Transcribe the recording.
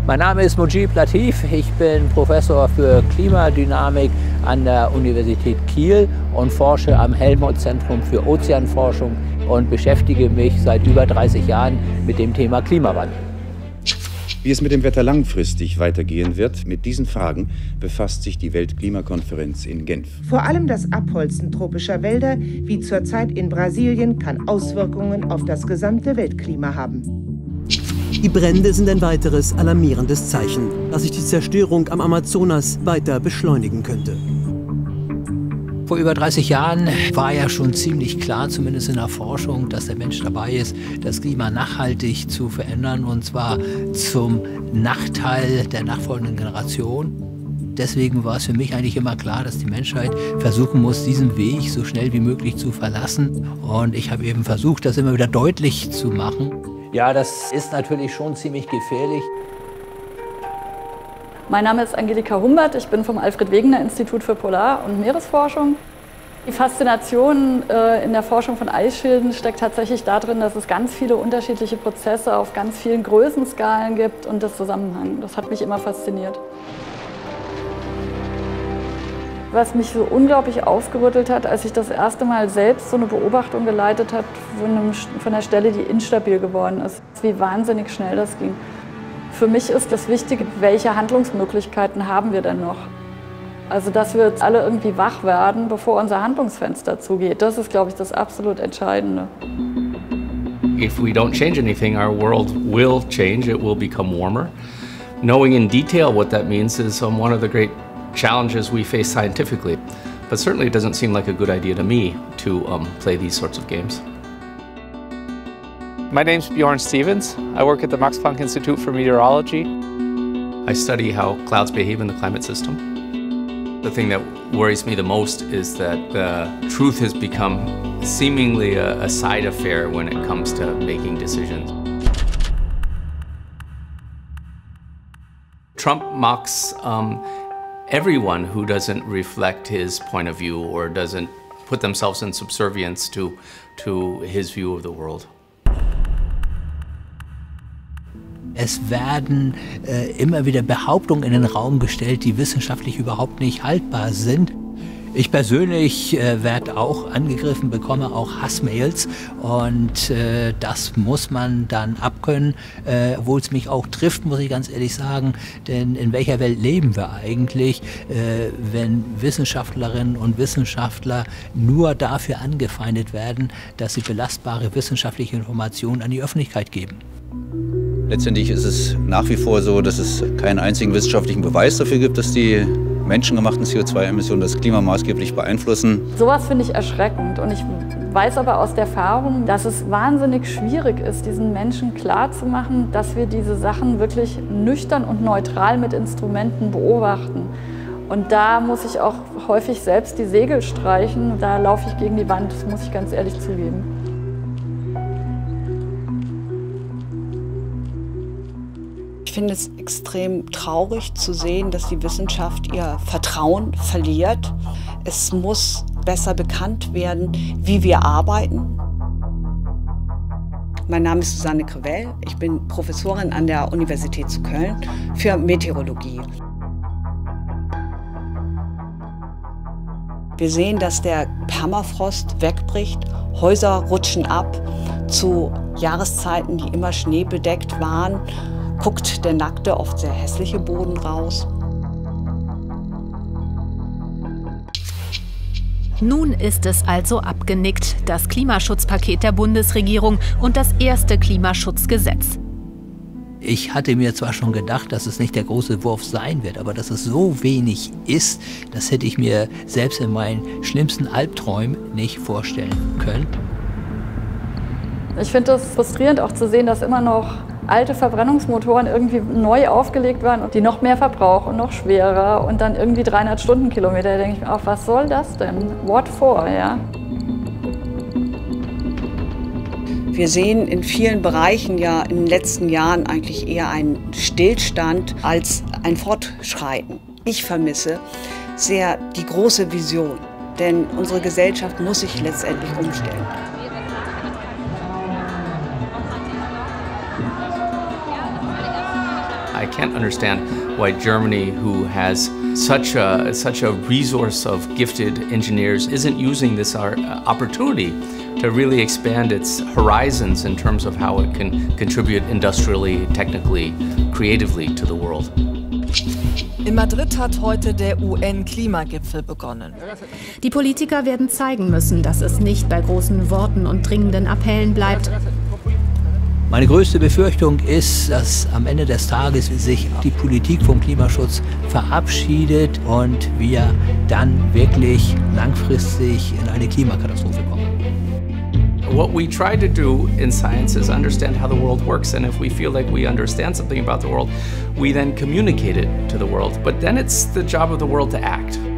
Mein Name ist Mujib Latif, ich bin Professor für Klimadynamik an der Universität Kiel und forsche am Helmholtz-Zentrum für Ozeanforschung und beschäftige mich seit über 30 Jahren mit dem Thema Klimawandel. Wie es mit dem Wetter langfristig weitergehen wird, mit diesen Fragen befasst sich die Weltklimakonferenz in Genf. Vor allem das Abholzen tropischer Wälder, wie zurzeit in Brasilien, kann Auswirkungen auf das gesamte Weltklima haben. Die Brände sind ein weiteres alarmierendes Zeichen, dass sich die Zerstörung am Amazonas weiter beschleunigen könnte. Vor über 30 Jahren war ja schon ziemlich klar, zumindest in der Forschung, dass der Mensch dabei ist, das Klima nachhaltig zu verändern, und zwar zum Nachteil der nachfolgenden Generation. Deswegen war es für mich eigentlich immer klar, dass die Menschheit versuchen muss, diesen Weg so schnell wie möglich zu verlassen. Und ich habe eben versucht, das immer wieder deutlich zu machen. Ja, das ist natürlich schon ziemlich gefährlich. Mein Name ist Angelika Humbert, ich bin vom Alfred-Wegener-Institut für Polar- und Meeresforschung. Die Faszination in der Forschung von Eisschilden steckt tatsächlich darin, dass es ganz viele unterschiedliche Prozesse auf ganz vielen Größenskalen gibt und das Zusammenhang. Das hat mich immer fasziniert. Was mich so unglaublich aufgerüttelt hat, als ich das erste Mal selbst so eine Beobachtung geleitet habe von einer Stelle, die instabil geworden ist. Wie wahnsinnig schnell das ging. Für mich ist das Wichtige, welche Handlungsmöglichkeiten haben wir denn noch? Also, dass wir jetzt alle irgendwie wach werden, bevor unser Handlungsfenster zugeht. Das ist, glaube ich, das absolut Entscheidende. If we don't change anything, our world will change. It will become warmer. Knowing in detail what that means is one of the great challenges we face scientifically. But certainly it doesn't seem like a good idea to me to play these sorts of games. My name's Bjorn Stevens. I work at the Max Planck Institute for Meteorology. I study how clouds behave in the climate system. The thing that worries me the most is that truth has become seemingly a side affair when it comes to making decisions. Trump mocks everyone who doesn't reflect his point of view or doesn't put themselves in subservience to his view of the world. Es werden immer wieder Behauptungen in den Raum gestellt, die wissenschaftlich überhaupt nicht haltbar sind. Ich persönlich werde auch angegriffen, bekomme auch Hassmails, und das muss man dann abkönnen, obwohl es mich auch trifft, muss ich ganz ehrlich sagen. Denn in welcher Welt leben wir eigentlich, wenn Wissenschaftlerinnen und Wissenschaftler nur dafür angefeindet werden, dass sie belastbare wissenschaftliche Informationen an die Öffentlichkeit geben? Letztendlich ist es nach wie vor so, dass es keinen einzigen wissenschaftlichen Beweis dafür gibt, dass die menschengemachten CO2-Emissionen das Klima maßgeblich beeinflussen. Sowas finde ich erschreckend, und ich weiß aber aus der Erfahrung, dass es wahnsinnig schwierig ist, diesen Menschen klarzumachen, dass wir diese Sachen wirklich nüchtern und neutral mit Instrumenten beobachten. Und da muss ich auch häufig selbst die Segel streichen. Da laufe ich gegen die Wand, das muss ich ganz ehrlich zugeben. Ich finde es extrem traurig zu sehen, dass die Wissenschaft ihr Vertrauen verliert. Es muss besser bekannt werden, wie wir arbeiten. Mein Name ist Susanne Krewell. Ich bin Professorin an der Universität zu Köln für Meteorologie. Wir sehen, dass der Permafrost wegbricht, Häuser rutschen ab. Zu Jahreszeiten, die immer schneebedeckt waren, guckt der nackte, oft sehr hässliche Boden raus. Nun ist es also abgenickt, das Klimaschutzpaket der Bundesregierung und das erste Klimaschutzgesetz. Ich hatte mir zwar schon gedacht, dass es nicht der große Wurf sein wird, aber dass es so wenig ist, das hätte ich mir selbst in meinen schlimmsten Albträumen nicht vorstellen können. Ich finde es frustrierend auch zu sehen, dass immer noch alte Verbrennungsmotoren irgendwie neu aufgelegt werden und die noch mehr Verbrauch und noch schwerer und dann irgendwie 300 Stundenkilometer. Da denke ich mir auch, was soll das denn? What for, ja? Wir sehen in vielen Bereichen ja in den letzten Jahren eigentlich eher einen Stillstand als ein Fortschreiten. Ich vermisse sehr die große Vision, denn unsere Gesellschaft muss sich letztendlich umstellen. I can't understand why Germany, who has such a resource of gifted engineers, isn't using this opportunity to really expand its horizons in terms of how it can contribute industrially, technically, creatively to the world. In Madrid hat heute der UN-Klimagipfel begonnen. Die Politiker werden zeigen müssen, dass es nicht bei großen Worten und dringenden Appellen bleibt. Meine größte Befürchtung ist, dass am Ende des Tages sich die Politik vom Klimaschutz verabschiedet und wir dann wirklich langfristig in eine Klimakatastrophe kommen. What we try to do in science is understand how the world works, and if we feel like we understand something about the world, we then communicate it to the world. But then it's the job of the world to act.